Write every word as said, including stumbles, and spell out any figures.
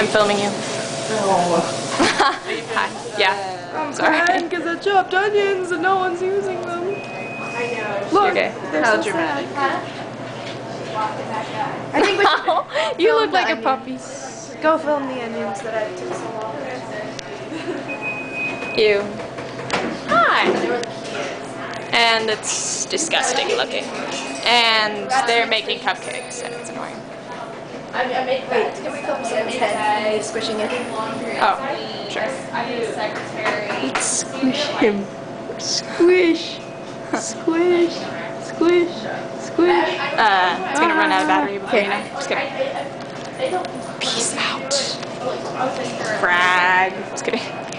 I'm filming you. Oh. Hi. Yeah. I'm Sorry. crying because I chopped onions and no one's using them. I know. Look, okay. how so dramatic. I think we should You look like onions. a puppy. Go film the onions that I took so long. Ew. Hi. And it's disgusting looking. And they're making cupcakes and it's annoying. Wait, can we film someone's head? Squishing it. Oh, sure. Let's squish him. Squish. Squish. Squish. Squish. Uh, it's gonna run out of battery before you know. Just kidding. Peace out. Frag. Just kidding.